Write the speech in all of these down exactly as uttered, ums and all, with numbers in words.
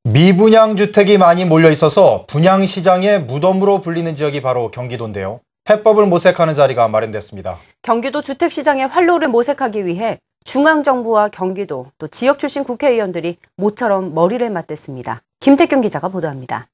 미분양 주택이 많이 몰려 있어서 분양 시장의 무덤으로 불리는 지역이 바로 경기도인데요. 해법을 모색하는 자리가 마련됐습니다. 경기도 주택시장의 활로를 모색하기 위해 중앙정부와 경기도 또 지역 출신 국회의원들이 모처럼 머리를 맞댔습니다. 김태균 기자가 보도합니다.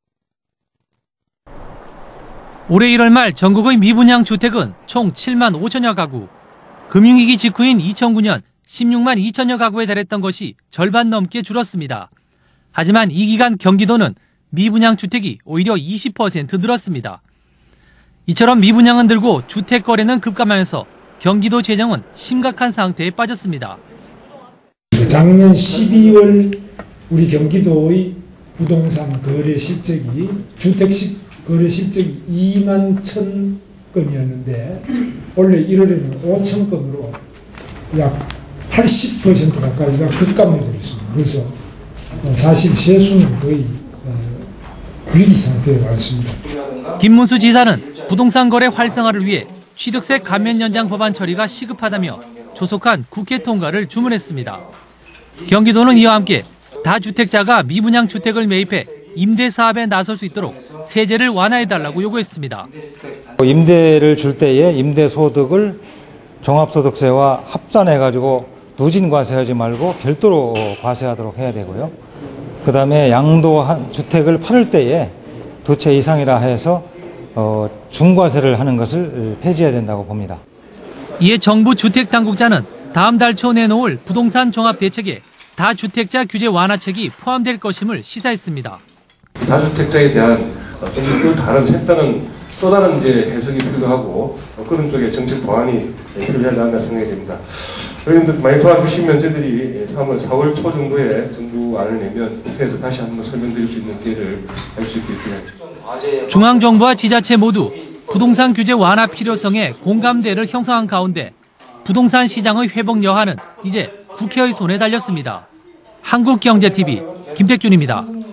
올해 일월 말 전국의 미분양 주택은 총 칠만 오천여 가구. 금융위기 직후인 이천구 년 십육만 이천여 가구에 달했던 것이 절반 넘게 줄었습니다. 하지만 이 기간 경기도는 미분양 주택이 오히려 이십 퍼센트 늘었습니다. 이처럼 미분양은 늘고 주택 거래는 급감하면서 경기도 재정은 심각한 상태에 빠졌습니다. 작년 십이월 우리 경기도의 부동산 거래 실적이 주택 거래 실적이 이만 천 건이었는데 원래 일월에는 오천 건으로 약 팔십 퍼센트 가까이가 급감이 되었습니다. 그래서 사실 세수는 거의 위기 상태에 와 있습니다. 김문수 지사는 부동산 거래 활성화를 위해 취득세 감면 연장 법안 처리가 시급하다며 조속한 국회 통과를 주문했습니다. 경기도는 이와 함께 다주택자가 미분양 주택을 매입해 임대 사업에 나설 수 있도록 세제를 완화해달라고 요구했습니다. 임대를 줄 때에 임대 소득을 종합소득세와 합산해가지고 누진과세하지 말고 별도로 과세하도록 해야 되고요. 그 다음에 양도 주택을 팔을 때에 두 채 이상이라 해서 어, 중과세를 하는 것을 폐지해야 된다고 봅니다. 이에 정부 주택당국자는 다음 달 초 내놓을 부동산 종합대책에 다주택자 규제 완화책이 포함될 것임을 시사했습니다. 다주택자에 대한 좀 다른 색다른 또 다른 이제 해석이 필요하고 그런 쪽에 정책 보완이 필요하지 않나 생각이 됩니다. 여러분들 많이 도와주시면 저희들이 삼월, 사월 초 정도에 정부안을 내면 국회에서 다시 한번 설명드릴 수 있는 기회를 할 수 있게 되겠습니다. 중앙정부와 지자체 모두 부동산 규제 완화 필요성에 공감대를 형성한 가운데 부동산 시장의 회복 여하는 이제 국회의 손에 달렸습니다. 한국경제티비 김택균입니다.